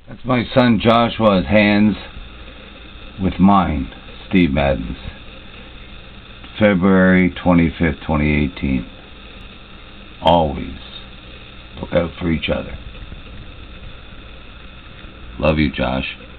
That's my son Joshua's hands with mine, Steve Madden's. February 25th, 2018. Always look out for each other. Love you, Josh.